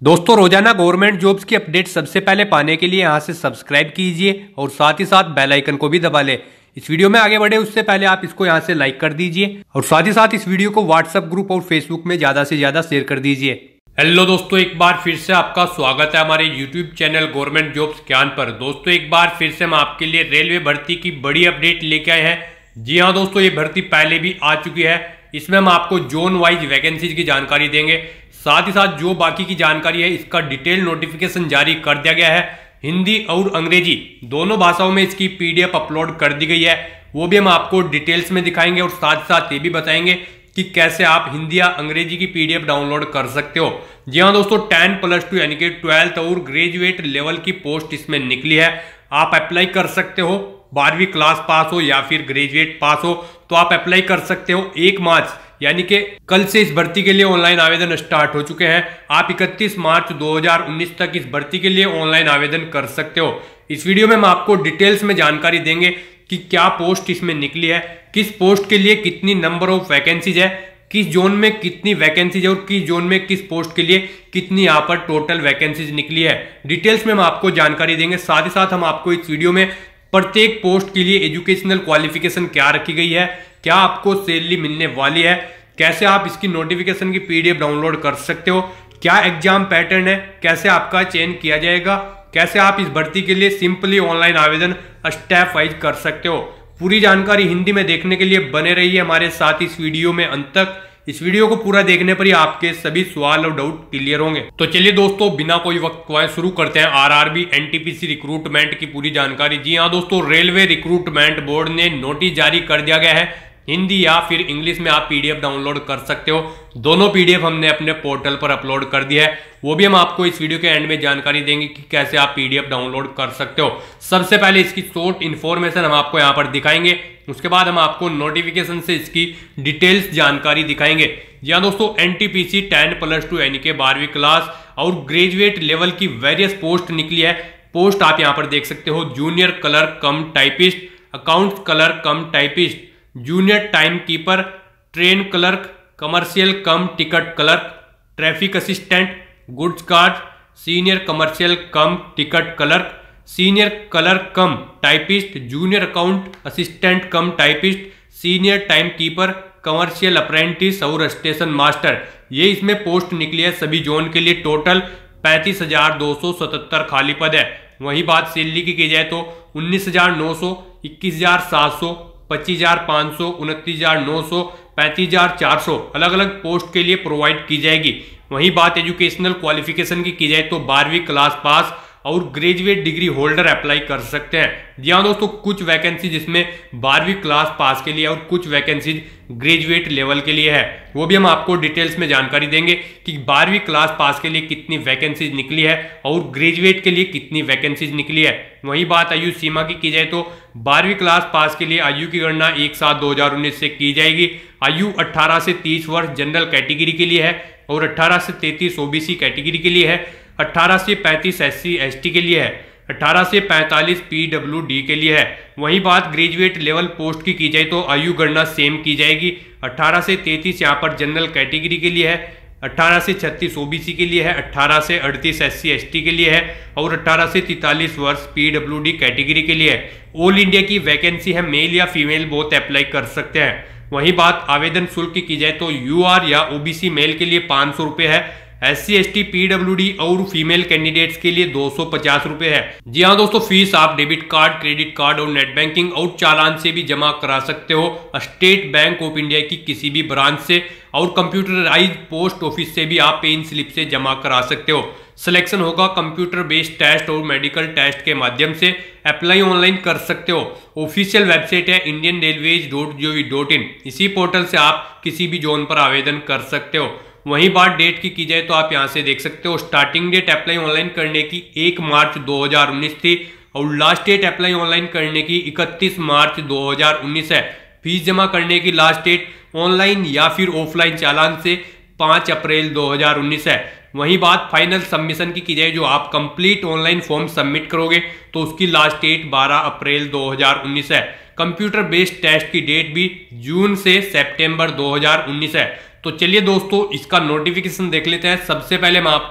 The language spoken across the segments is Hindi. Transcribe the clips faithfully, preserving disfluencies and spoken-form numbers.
दोस्तों रोजाना गवर्नमेंट जॉब्स की अपडेट सबसे पहले पाने के लिए यहां से सब्सक्राइब कीजिए और साथ ही साथ बेल आइकन को भी दबा लें। इस वीडियो में आगे बढ़े उससे पहले आप इसको यहां से लाइक कर दीजिए और साथ ही साथ इस वीडियो को व्हाट्सएप ग्रुप और फेसबुक में ज्यादा से ज्यादा शेयर कर दीजिए। हेलो दोस्तों, एक बार फिर से आपका स्वागत है हमारे यूट्यूब चैनल गवर्नमेंट जॉब्स ज्ञान पर। दोस्तों एक बार फिर से हम आपके लिए रेलवे भर्ती की बड़ी अपडेट लेके आए हैं। जी हाँ दोस्तों, ये भर्ती पहले भी आ चुकी है। इसमें हम आपको जोन वाइज वैकेंसीज की जानकारी देंगे, साथ ही साथ जो बाकी की जानकारी है इसका डिटेल नोटिफिकेशन जारी कर दिया गया है। हिंदी और अंग्रेजी दोनों भाषाओं में इसकी पीडीएफ अपलोड कर दी गई है, वो भी हम आपको डिटेल्स में दिखाएंगे और साथ ही साथ ये भी बताएंगे कि कैसे आप हिंदी या अंग्रेजी की पीडीएफ डाउनलोड कर सकते हो। जी हाँ दोस्तों, टेन प्लस टू यानी कि ट्वेल्थ और ग्रेजुएट लेवल की पोस्ट इसमें निकली है। आप अप्लाई कर सकते हो, बारहवीं क्लास पास हो या फिर ग्रेजुएट पास हो तो आप अप्लाई कर सकते हो। एक मार्च यानी कि कल से इस भर्ती के लिए ऑनलाइन आवेदन स्टार्ट हो चुके हैं। आप इकतीस मार्च दो हज़ार उन्नीस तक इस भर्ती के लिए ऑनलाइन आवेदन कर सकते हो। इस वीडियो में हम आपको डिटेल्स में जानकारी देंगे कि क्या पोस्ट इसमें निकली है, किस पोस्ट के लिए कितनी नंबर ऑफ वैकेंसीज है, किस जोन में कितनी वैकेंसीज है और किस जोन में किस पोस्ट के लिए कितनी यहाँ पर टोटल वैकेंसीज निकली है। डिटेल्स में हम आपको जानकारी देंगे। साथ ही साथ हम आपको इस वीडियो में प्रत्येक पोस्ट के लिए एजुकेशनल क्वालिफिकेशन क्या रखी गई है, क्या आपको सैलरी मिलने वाली है, कैसे आप इसकी नोटिफिकेशन की पीडीएफ डाउनलोड कर सकते हो, क्या एग्जाम पैटर्न है, कैसे आपका चयन किया जाएगा, कैसे आप इस भर्ती के लिए सिंपली ऑनलाइन आवेदन स्टेप वाइज कर सकते हो। पूरी जानकारी हिंदी में देखने के लिए बने रहिए हमारे साथ इस वीडियो में अंत तक। इस वीडियो को पूरा देखने पर ही आपके सभी सवाल और डाउट क्लियर होंगे। तो चलिए दोस्तों, बिना कोई वक्त गवाए शुरू करते हैं आरआरबी एनटीपीसी रिक्रूटमेंट की पूरी जानकारी। जी हाँ दोस्तों, रेलवे रिक्रूटमेंट बोर्ड ने नोटिस जारी कर दिया गया है। हिंदी या फिर इंग्लिश में आप पीडीएफ डाउनलोड कर सकते हो। दोनों पीडीएफ हमने अपने पोर्टल पर अपलोड कर दिया है, वो भी हम आपको इस वीडियो के एंड में जानकारी देंगे कि कैसे आप पीडीएफ डाउनलोड कर सकते हो। सबसे पहले इसकी शॉर्ट इन्फॉर्मेशन हम आपको यहाँ पर दिखाएंगे, उसके बाद हम आपको नोटिफिकेशन से इसकी डिटेल्स जानकारी दिखाएंगे। जी हाँ दोस्तों, एनटीपीसी टेन प्लस टू यानी कि बारहवीं क्लास और ग्रेजुएट लेवल की वेरियस पोस्ट निकली है। पोस्ट आप यहाँ पर देख सकते हो, junior clerk cum typist, account clerk cum typist, junior time keeper, train clerk, commercial cum ticket clerk, traffic assistant, goods guard, senior commercial cum ticket clerk, senior clerk cum typist, junior account assistant cum typist, senior time keeper, commercial apprentice और स्टेशन मास्टर। ये इसमें पोस्ट निकली है सभी जोन के लिए। टोटल पैंतीस हजार दो सौ सतहत्तर खाली पद है। वही बात सैलरी की की जाए तो उन्नीस हजार नौ सौ, इक्कीस हजार सात सौ, पच्चीस हजार पाँच सौ, उनतीस हजार नौ सौ, पैंतीस हजार चार सौ अलग अलग पोस्ट के लिए प्रोवाइड की जाएगी। वहीं बात एजुकेशनल क्वालिफिकेशन की की जाए तो बारहवीं क्लास पास और ग्रेजुएट डिग्री होल्डर अप्लाई कर सकते हैं। जी हाँ दोस्तों, कुछ वैकेंसी जिसमें बारहवीं क्लास पास के लिए और कुछ वैकेंसी ग्रेजुएट लेवल के लिए है, वो भी हम आपको डिटेल्स में जानकारी देंगे कि बारहवीं क्लास पास के लिए कितनी वैकेंसीज निकली है और ग्रेजुएट के लिए कितनी वैकेंसीज निकली है। वहीं बात आयु सीमा की की जाए तो बारहवीं क्लास पास के लिए आयु की गणना एक सात दो हजार उन्नीस से की जाएगी। आयु अट्ठारह से तीस वर्ष जनरल कैटेगरी के लिए है और अट्ठारह से तैंतीस ओबीसी कैटेगरी के लिए है, अट्ठारह से पैंतीस एससी एसटी के लिए है, अठारह से पैंतालीस पीडब्ल्यूडी के लिए है। वहीं बात ग्रेजुएट लेवल पोस्ट की की जाए तो आयु गणना सेम की जाएगी। अठारह से तैंतीस यहाँ पर जनरल कैटेगरी के लिए है, अठारह से छत्तीस ओबीसी के लिए है, अठारह से अड़तीस एससी एसटी के लिए है और अठारह से तैंतालीस वर्ष पीडब्ल्यूडी कैटेगरी के लिए है। ऑल इंडिया की वैकेंसी है, मेल या फीमेल बोथ अप्लाई कर सकते हैं। वहीं बात आवेदन शुल्क की की जाए तो यूआर या ओबीसी मेल के लिए पाँच सौ रुपये है, S C S T PWD और फीमेल कैंडिडेट्स के लिए दो सौ पचास रुपए है। जी हाँ दोस्तों, फीस आप डेबिट कार्ड, क्रेडिट कार्ड और नेट बैंकिंग और चालान से भी जमा करा सकते हो, स्टेट बैंक ऑफ इंडिया की किसी भी ब्रांच से और कंप्यूटराइज पोस्ट ऑफिस से भी आप पेन स्लिप से जमा करा सकते हो। सिलेक्शन होगा कंप्यूटर बेस्ड टेस्ट और मेडिकल टेस्ट के माध्यम से। अप्लाई ऑनलाइन कर सकते हो। ऑफिशियल वेबसाइट है Indian railways dot G O V dot in. इसी पोर्टल से आप किसी भी जोन पर आवेदन कर सकते हो। वहीं बात डेट की की जाए तो आप यहां से देख सकते हो, स्टार्टिंग डेट अप्लाई ऑनलाइन करने की एक मार्च दो हज़ार उन्नीस थी और लास्ट डेट अप्लाई ऑनलाइन करने की इकतीस मार्च दो हज़ार उन्नीस है। फीस जमा करने की लास्ट डेट ऑनलाइन या फिर ऑफलाइन चालान से पाँच अप्रैल दो हज़ार उन्नीस है। वहीं बात फाइनल सबमिशन की की जाए, जो आप कंप्लीट ऑनलाइन फॉर्म सबमिट करोगे तो उसकी लास्ट डेट बारह अप्रैल दो हज़ार उन्नीस है। कंप्यूटर बेस्ड टेस्ट की डेट भी जून से सितंबर दो हज़ार उन्नीस है। तो चलिए दोस्तों, इसका नोटिफिकेशन देख लेते हैं। सबसे पहले हम आपको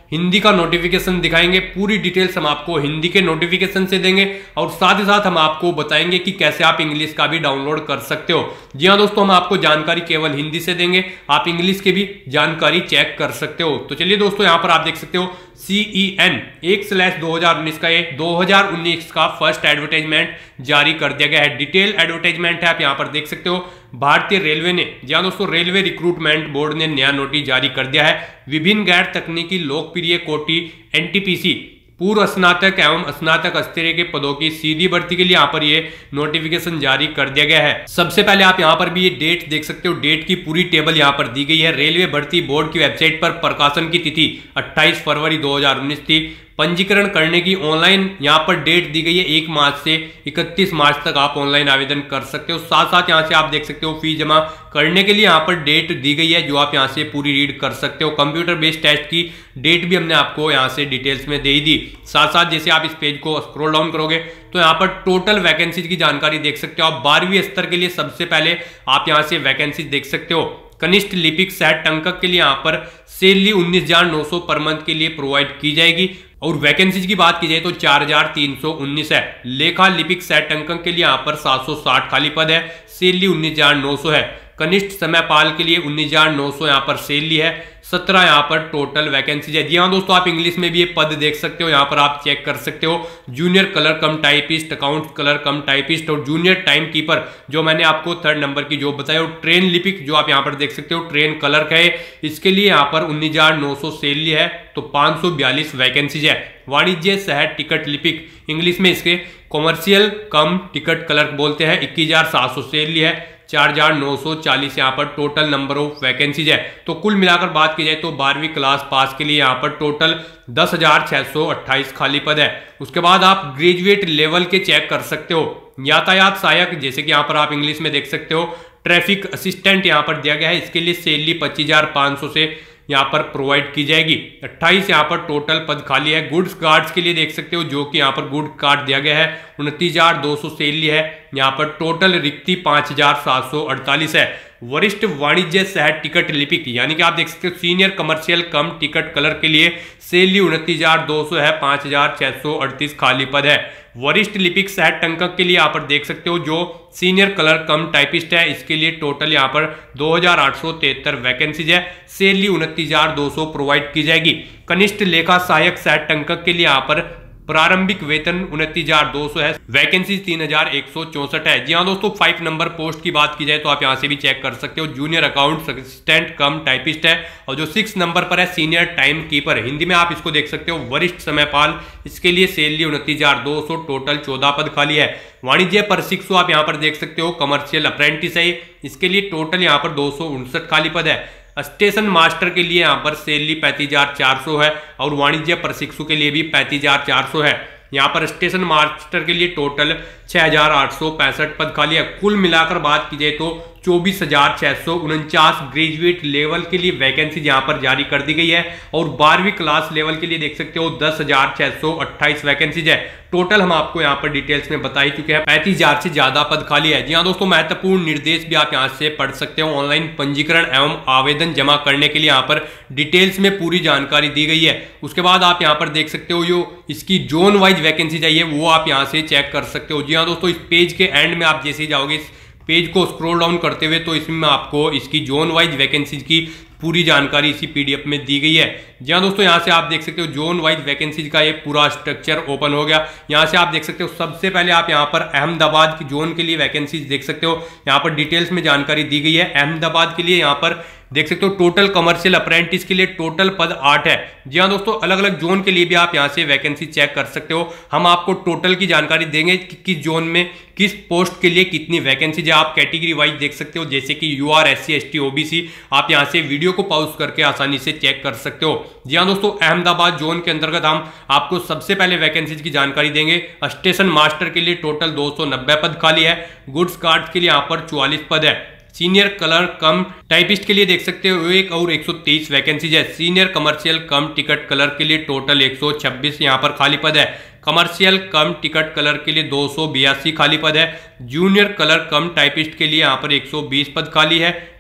हिंदी का नोटिफिकेशन दिखाएंगे। पूरी डिटेल्स हम आपको हिंदी के नोटिफिकेशन से देंगे और साथ ही साथ हम आपको बताएंगे कि कैसे आप इंग्लिश का भी डाउनलोड कर सकते हो। जी हाँ दोस्तों, हम आपको जानकारी केवल हिंदी से देंगे, आप इंग्लिश की भी जानकारी चेक कर सकते हो। तो चलिए दोस्तों, यहाँ पर आप देख सकते हो सीईएन एक स्लैश दो हजार उन्नीस का ये दो हजार उन्नीस का फर्स्ट एडवर्टाइजमेंट जारी कर दिया गया है। डिटेल एडवर्टाइजमेंट है, आप यहाँ पर देख सकते हो। भारतीय रेलवे ने, जी हाँ दोस्तों, रेलवे रिक्रूटमेंट बोर्ड ने नया नोटिस जारी कर दिया है। विभिन्न गैर तकनीकी लोकप्रिय कोटि एनटीपीसी पूर्व स्नातक एवं स्नातक स्तरीय के पदों की सीधी भर्ती के लिए यहाँ पर ये नोटिफिकेशन जारी कर दिया गया है। सबसे पहले आप यहाँ पर भी ये डेट देख सकते हो। डेट की पूरी टेबल यहाँ पर दी गई है। रेलवे भर्ती बोर्ड की वेबसाइट पर प्रकाशन की तिथि अट्ठाईस फरवरी दो हजार उन्नीस थी। पंजीकरण करने की ऑनलाइन यहाँ पर डेट दी गई है, एक मार्च से इकतीस मार्च तक आप ऑनलाइन आवेदन कर सकते हो। साथ साथ यहाँ से आप देख सकते हो फीस जमा करने के लिए यहाँ पर डेट दी गई है, जो आप यहाँ से पूरी रीड कर सकते हो। कंप्यूटर बेस्ड टेस्ट की डेट भी हमने आपको यहाँ से डिटेल्स में दे ही दी। साथ साथ जैसे आप इस पेज को स्क्रॉल डाउन करोगे तो यहाँ पर टोटल वैकेंसीज की जानकारी देख सकते हो। आप बारहवीं स्तर के लिए सबसे पहले आप यहाँ से वैकेंसीज देख सकते हो। कनिष्ठ लिपिक सहायक टंकक के लिए यहाँ पर सैलरी उन्नीस हजार नौ सौ पर मंथ के लिए प्रोवाइड की जाएगी और वैकेंसीज की बात की जाए तो चार हजार तीन सौ उन्नीस है। लेखा लिपिक सहायक टंकक के लिए यहाँ पर सात सौ साठ खाली पद है, सैलरी उन्नीस हजार नौ सौ है। कनिष्ठ समयपाल के लिए उन्नीस हजार नौ सौ यहाँ पर सैलरी है। सत्रह यहाँ पर टोटल वैकेंसीज है। जी हाँ दोस्तों, आप इंग्लिश में भी ये पद देख सकते हो, यहाँ पर आप चेक कर सकते हो। Junior clerk cum typist, account clerk cum typist और जूनियर टाइम कीपर, जो मैंने आपको थर्ड नंबर की जॉब बताया। और ट्रेन लिपिक जो आप यहाँ पर देख सकते हो, ट्रेन क्लर्क है, इसके लिए यहाँ पर उन्नीस हजार नौ सौ सैलरी है, तो पाँच सौ बयालीस वैकेंसीज है। वाणिज्य सहायक टिकट लिपिक, इंग्लिश में इसके कॉमर्शियल कम टिकट क्लर्क बोलते हैं, इक्कीस हजार सात सौ सैलरी है, चार हजार नौ सौ चालीस यहाँ पर टोटल नंबर ऑफ वैकेंसीज है। तो कुल मिलाकर बात की जाए तो बारहवीं क्लास पास के लिए यहाँ पर टोटल दस हजार छह सौ अट्ठाईस खाली पद है। उसके बाद आप ग्रेजुएट लेवल के चेक कर सकते हो। यातायात सहायक, जैसे कि यहाँ पर आप इंग्लिश में देख सकते हो, ट्रैफिक असिस्टेंट यहाँ पर दिया गया है, इसके लिए सैलरी पच्चीस हजार पाँच सौ से यहाँ पर प्रोवाइड की जाएगी। अट्ठाईस यहाँ पर टोटल पद खाली है। गुड्स गार्ड्स के लिए देख सकते हो, जो कि यहाँ पर गुड कार्ड दिया गया है, उनतीस हजार दो सौ सैलरी है। यहाँ पर टोटल रिक्ति पांच हजार सात सौ अड़तालीस है। वरिष्ठ वाणिज्य सहायक टिकट लिपिक, यानी कि आप देख सकते हो senior commercial cum ticket clerk के लिए सैलरी उनतीस हजार दो सौ है, पांच हजार छह सौ अड़तीस खाली पद है। वरिष्ठ लिपिक सहायक टंकक के लिए यहाँ पर देख सकते हो, जो सीनियर कलर कम टाइपिस्ट है, इसके लिए टोटल यहाँ पर दो हजार आठ सौ तिहत्तर वैकेंसीज है, सैलरी उनतीस हजार दो सौ प्रोवाइड की जाएगी। कनिष्ठ लेखा सहायक सहायक टंकक के लिए यहाँ पर प्रारंभिक वेतन उनतीस हजार दो सौ है, वैकेंसी तीन हजार एक सौ चौसठ है। जी हाँ दोस्तों, फाइव नंबर पोस्ट की बात की जाए तो आप यहाँ से भी चेक कर सकते हो। Junior account assistant cum typist है और जो सिक्स नंबर पर है सीनियर टाइम कीपर, हिंदी में आप इसको देख सकते हो वरिष्ठ समयपाल, इसके लिए सैलरी उनतीस हजार दो सौ, टोटल चौदह पद खाली है। वाणिज्य प्रशिक्षु आप यहाँ पर देख सकते हो, कमर्शियल अप्रेंटिस है, इसके लिए टोटल यहाँ पर दो सौ उनसठ खाली पद है। स्टेशन मास्टर के लिए यहाँ पर सैलरी पैंतीस हजार चार सौ है और वाणिज्य प्रशिक्षु के लिए भी पैंतीस हजार चार सौ है। यहाँ पर स्टेशन मास्टर के लिए टोटल छह हजार आठ सौ पैंसठ पद खाली है। कुल मिलाकर बात की जाए तो चौबीस हजार छह सौ उनचास ग्रेजुएट लेवल के लिए वैकेंसी यहाँ पर जारी कर दी गई है और बारहवीं क्लास लेवल के लिए देख सकते हो दस हजार छह सौ अट्ठाईस वैकेंसीज है। टोटल हम आपको यहाँ पर डिटेल्स में बता ही चुके हैं, पैंतीस हजार से ज्यादा पद खाली है। जी हाँ दोस्तों, महत्वपूर्ण निर्देश भी आप यहाँ से पढ़ सकते हो। ऑनलाइन पंजीकरण एवं आवेदन जमा करने के लिए यहाँ पर डिटेल्स में पूरी जानकारी दी गई है। उसके बाद आप यहाँ पर देख सकते हो, जो इसकी जोन वाइज वैकेंसी चाहिए वो आप यहाँ से चेक कर सकते हो। जी हाँ दोस्तों, इस पेज के एंड में आप जैसे ही जाओगे इस पेज को स्क्रॉल डाउन करते हुए तो इसमें आपको इसकी जोन वाइज वैकेंसीज की पूरी जानकारी इसी पीडीएफ में दी गई है। जी हाँ दोस्तों, यहाँ से आप देख सकते हो जोन वाइज वैकेंसीज का ये पूरा स्ट्रक्चर ओपन हो गया। यहाँ से आप देख सकते हो, सबसे पहले आप यहाँ पर अहमदाबाद की जोन के लिए वैकेंसीज देख सकते हो। यहाँ पर डिटेल्स में जानकारी दी गई है। अहमदाबाद के लिए यहाँ पर देख सकते हो टोटल कमर्शियल अप्रेंटिस के लिए टोटल पद आठ है। जी हाँ दोस्तों, अलग अलग जोन के लिए भी आप यहाँ से वैकेंसी चेक कर सकते हो। हम आपको टोटल की जानकारी देंगे कि किस जोन में किस पोस्ट के लिए कितनी वैकेंसी है। आप कैटेगरी वाइज देख सकते हो, जैसे कि U R, S C, S T, OBC, आप यहाँ से वीडियो को पॉज करके आसानी से चेक कर सकते हो। जी हाँ दोस्तों, अहमदाबाद जोन के अंतर्गत हम आपको सबसे पहले वैकेंसीज की जानकारी देंगे। स्टेशन मास्टर के लिए टोटल दो सौ नब्बे पद खाली है। गुड्स कार्ड के लिए यहाँ पर चौवालीस पद है। सीनियर कलर कम टाइपिस्ट के लिए देख सकते हो एक और एक सौ तेईस वैकेंसीज है। Senior commercial cum ticket clerk के लिए टोटल एक सौ छब्बीस यहाँ पर खाली पद है। कमर्शियल कम टिकट कलर के लिए दो सौ बयासी खाली पद है। जूनियर कलर कम टाइपिस्ट के लिए यहाँ पर एक सौ बीस पद खाली है।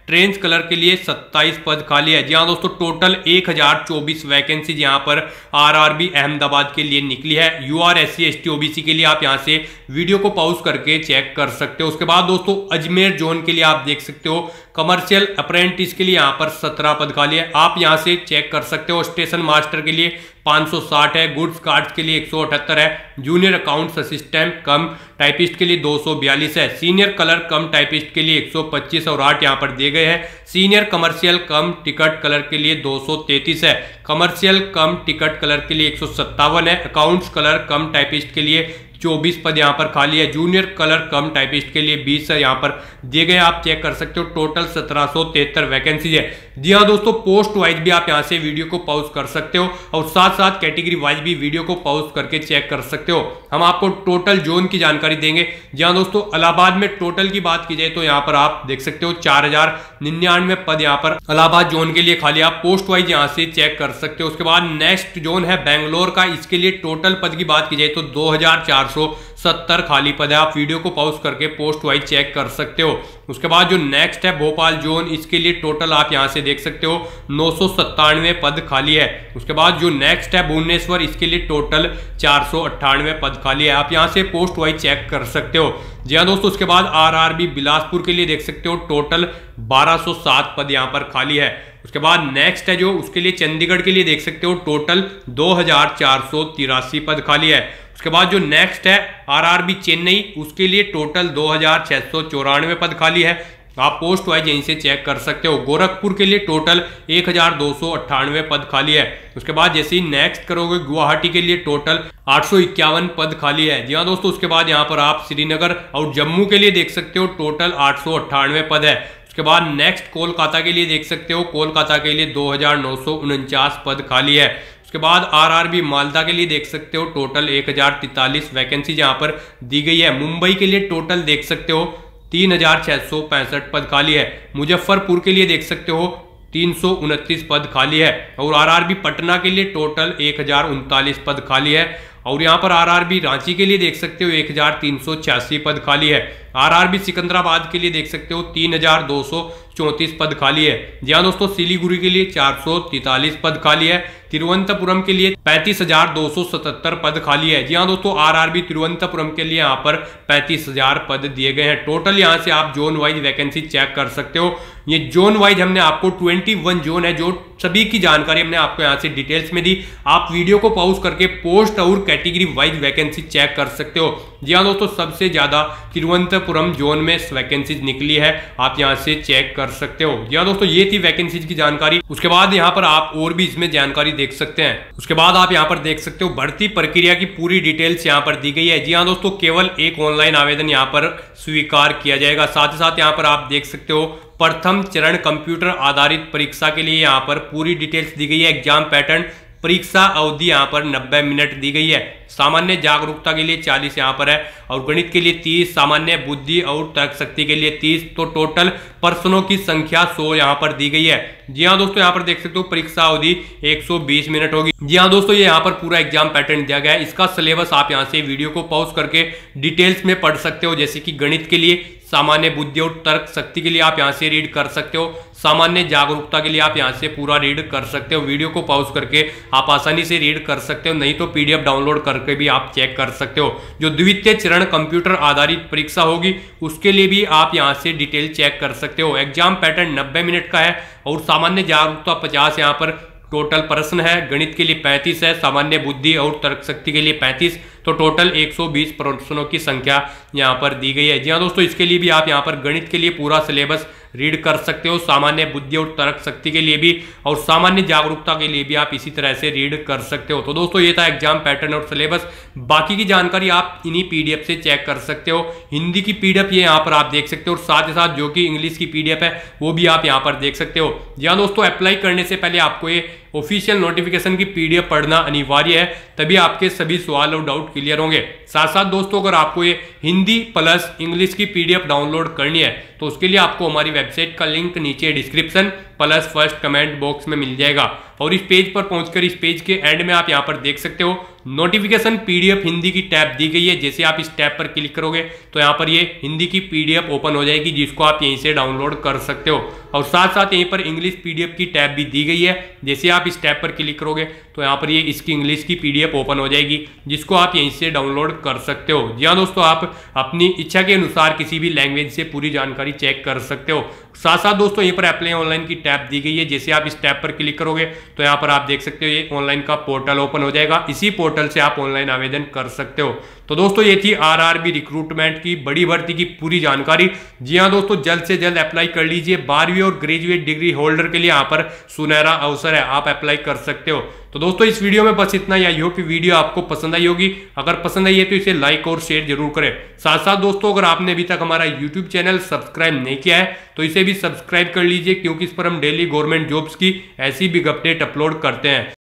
ट्रेंच कलर के लिए सत्ताईस पद खाली है। जी हाँ दोस्तों, टोटल एक हजार चौबीस वैकेंसी यहाँ पर आरआरबी अहमदाबाद के लिए निकली है। यूआर एससी एसटी ओबीसी के लिए आप यहाँ से वीडियो को पॉज करके चेक कर सकते हो। उसके बाद दोस्तों अजमेर जोन के लिए आप देख सकते हो कमर्शियल अप्रेंटिस के लिए यहाँ पर सत्रह पद खाली है, आप यहाँ से चेक कर सकते हो। स्टेशन मास्टर के लिए पाँच सौ साठ है, गुड्स कार्ड्स के लिए एक सौ अठहत्तर है, junior accounts assistant cum typist के लिए दो सौ बयालीस है, सीनियर कलर कम टाइपिस्ट के लिए एक सौ पच्चीस और आठ यहाँ पर दिए गए हैं, senior commercial cum ticket clerk के लिए दो सौ तैंतीस है, कमर्शियल कम टिकट कलर के लिए एक सौ सत्तावन है, अकाउंट्स कलर कम टाइपिस्ट के लिए चौबीस पद यहाँ पर खाली है, जूनियर कलर कम टाइपिस्ट के लिए बीस है यहाँ पर दिए गए, आप चेक कर सकते हो। टोटल सत्रह सौ तिहत्तर वैकेंसीज है। जी हाँ दोस्तों, पोस्ट वाइज भी आप यहाँ से वीडियो को पॉज कर सकते हो और साथ साथ कैटेगरी वाइज भी वीडियो को पॉज करके चेक कर सकते हो। हम आपको टोटल जोन की जानकारी देंगे। जी हाँ दोस्तों, इलाहाबाद में टोटल की बात की जाए तो यहाँ पर आप देख सकते हो चार हजार निन्यानवे पद यहाँ पर इलाहाबाद जोन के लिए खाली, आप पोस्ट वाइज यहाँ से चेक कर सकते हो। उसके बाद नेक्स्ट जोन है बेंगलोर का, इसके लिए टोटल पद की बात की जाए तो दो हजार चार सौ सत्तर खाली पद है, आप वीडियो को पॉज करके पोस्ट वाइज चेक कर सकते हो। उसके बाद जो नेक्स्ट है भोपाल जोन, इसके लिए टोटल आप यहां से देख सकते हो नौ सौ सत्तानवे पद खाली है। उसके बाद जो नेक्स्ट है भुवनेश्वर, इसके लिए टोटल चार सौ अट्ठानवे पद खाली है, आप यहां से पोस्ट वाइज चेक कर सकते हो। जी हाँ दोस्तों, उसके बाद आरआरबी बिलासपुर के लिए देख सकते हो टोटल बारह सौ सात पद यहां पर खाली है। उसके बाद नेक्स्ट है जो उसके लिए चंडीगढ़ के लिए देख सकते हो टोटल दो हजार चार सौ तिरासी पद खाली है। उसके बाद जो नेक्स्ट है आरआरबी चेन्नई, उसके लिए टोटल दो हजार छह सौ चौरानवे पद खाली है, आप पोस्ट वाइज यहीं से चेक कर सकते हो। गोरखपुर के लिए टोटल एक हजार दो सौ अट्ठानवे पद खाली है। उसके बाद जैसे ही नेक्स्ट करोगे गुवाहाटी के लिए टोटल आठ सौ इक्यावन पद खाली है। जी हाँ दोस्तों, उसके बाद यहाँ पर आप श्रीनगर और जम्मू के लिए देख सकते हो टोटल आठ सौ अट्ठानवे पद है। उसके बाद नेक्स्ट कोलकाता के लिए देख सकते हो, कोलकाता के लिए दो हजार नौ सौ उनचास पद खाली है। उसके बाद आरआरबी मालदा के लिए देख सकते हो टोटल एक हजार तैंतालीस वैकेंसी यहाँ पर दी गई है। मुंबई के लिए टोटल देख सकते हो तीन हजार छह सौ पैंसठ पद खाली है। मुजफ्फरपुर के लिए देख सकते हो तीन सौ उनतीस पद खाली है और आरआरबी पटना के लिए टोटल एक हजार उनतालीस पद खाली है। और यहाँ पर आरआरबी रांची के लिए देख सकते हो एक हजार तीन सौ छियासी पद खाली है। आरआरबी सिकंदराबाद के लिए देख सकते हो तीन हजार दो सौ चौंतीस पद खाली है। जी हाँ दोस्तों, सिलीगुड़ी के लिए चार सौ तैंतालीस पद खाली है। तिरुवनंतपुरम के लिए पैंतीस हजार दो सौ सतहत्तर पद खाली है। जी हाँ दोस्तों, आरआरबी तिरुवनंतपुरम के लिए यहाँ पर पैंतीस हजार पद दिए गए हैं। टोटल यहाँ से आप जोन वाइज वैकेंसी चेक कर सकते हो। ये जोन वाइज हमने आपको इक्कीस जोन है, जो सभी की जानकारी हमने आपको यहाँ से डिटेल्स में दी। आप वीडियो को पॉज करके पोस्ट और कैटेगरी वाइज वैकेंसी चेक कर सकते हो। जी हाँ दोस्तों, सबसे ज्यादा तिरुवनंतपुरम जोन में वैकेंसीज निकली है, आप यहाँ से चेक कर सकते हो। जी हाँ दोस्तों, ये थी वैकेंसीज की जानकारी। उसके बाद यहाँ पर आप और भी इसमें जानकारी देख सकते हैं। उसके बाद आप यहाँ पर देख सकते हो भर्ती प्रक्रिया की पूरी डिटेल्स यहाँ पर दी गई है। जी हाँ दोस्तों, केवल एक ऑनलाइन आवेदन यहाँ पर स्वीकार किया जाएगा। साथ ही साथ यहाँ पर आप देख सकते हो प्रथम चरण कंप्यूटर आधारित परीक्षा के लिए यहाँ पर पूरी डिटेल्स दी गई है। एग्जाम पैटर्न, परीक्षा अवधि यहाँ पर नब्बे मिनट दी गई है। सामान्य जागरूकता के लिए चालीस यहाँ पर है और गणित के लिए तीस, सामान्य बुद्धि और तर्क शक्ति के लिए तीस, तो टोटल प्रश्नों की संख्या सौ यहाँ पर दी गई है। जी हाँ दोस्तों, यहाँ पर देख सकते हो परीक्षा अवधि एक सौ बीस मिनट होगी। जी हाँ दोस्तों, ये यहाँ पर पूरा एग्जाम पैटर्न दिया गया है। इसका सिलेबस आप यहाँ से वीडियो को पॉज करके डिटेल्स में पढ़ सकते हो। जैसे कि गणित के लिए, सामान्य बुद्धि और तर्क शक्ति के लिए आप यहाँ से रीड कर सकते हो, सामान्य जागरूकता के लिए आप यहाँ से पूरा रीड कर सकते हो। वीडियो को पॉज करके आप आसानी से रीड कर सकते हो, नहीं तो पीडीएफ डाउनलोड करके भी आप चेक कर सकते हो। जो द्वितीय चरण कंप्यूटर आधारित परीक्षा होगी उसके लिए भी आप यहाँ से डिटेल चेक कर सकते हो। एग्जाम पैटर्न नब्बे मिनट का है और सामान्य जागरूकता पचास यहाँ पर टोटल प्रश्न है। गणित के लिए पैंतीस है, सामान्य बुद्धि और तर्क शक्ति के लिए पैंतीस, तो टोटल एक सौ बीस प्रश्नों की संख्या यहाँ पर दी गई है। जी हाँ दोस्तों, इसके लिए भी आप यहाँ पर गणित के लिए पूरा सिलेबस रीड कर सकते हो, सामान्य बुद्धि और तर्क शक्ति के लिए भी और सामान्य जागरूकता के लिए भी आप इसी तरह से रीड कर सकते हो। तो दोस्तों, ये था एग्जाम पैटर्न और सिलेबस। बाकी की जानकारी आप इन्हीं पीडीएफ से चेक कर सकते हो। हिंदी की पीडीएफ ये यहाँ पर आप देख सकते हो और साथ ही साथ जो कि इंग्लिश की पीडीएफ है वो भी आप यहाँ पर देख सकते हो। जी हाँ दोस्तों, अप्लाई करने से पहले आपको ये ऑफिशियल नोटिफिकेशन की पीडीएफ पढ़ना अनिवार्य है, तभी आपके सभी सवाल और डाउट क्लियर होंगे। साथ साथ दोस्तों, अगर आपको ये हिंदी प्लस इंग्लिश की पीडीएफ डाउनलोड करनी है तो उसके लिए आपको हमारी वेबसाइट का लिंक नीचे description plus first comment box में मिल जाएगा। और इस पेज पर पहुंचकर इस पेज के एंड में आप यहां पर देख सकते हो नोटिफिकेशन पीडीएफ हिंदी की टैब दी गई है। जैसे आप इस टैब पर क्लिक करोगे तो यहाँ पर ये हिंदी की पीडीएफ ओपन हो जाएगी, जिसको आप यहीं से डाउनलोड कर सकते हो। और साथ साथ यहीं पर इंग्लिश पीडीएफ की टैब भी दी गई है। जैसे आप इस टैब पर क्लिक करोगे तो यहाँ पर ये इसकी इंग्लिश की पीडीएफ ओपन हो जाएगी, जिसको आप यहीं से डाउनलोड कर सकते हो। जी हाँ दोस्तों, आप अपनी इच्छा के अनुसार किसी भी लैंग्वेज से पूरी जानकारी चेक कर सकते हो। साथ साथ दोस्तों यहीं पर अप्लाई ऑनलाइन की टैब दी गई है। जैसे आप इस टैब पर क्लिक करोगे तो यहाँ पर आप देख सकते हो ये ऑनलाइन का पोर्टल ओपन हो जाएगा। इसी पोर्टल से आप ऑनलाइन आवेदन कर सकते हो। तो दोस्तों ये थी आरआरबी रिक्रूटमेंट की बड़ी भर्ती की पूरी जानकारी। जी हाँ दोस्तों, जल्द से जल्द अप्लाई कर लीजिए। बारहवीं और ग्रेजुएट डिग्री होल्डर के लिए यहाँ पर सुनहरा अवसर है, आप अप्लाई कर सकते हो। तो दोस्तों इस वीडियो में बस इतना ही। आई होप वीडियो आपको पसंद आई होगी। अगर पसंद आई है तो इसे लाइक और शेयर जरूर करें। साथ साथ दोस्तों अगर आपने अभी तक हमारा यूट्यूब चैनल सब्सक्राइब नहीं किया है तो इसे भी सब्सक्राइब कर लीजिए, क्योंकि इस पर हम डेली गवर्नमेंट जॉब्स की ऐसी बिग अपडेट अपलोड करते हैं।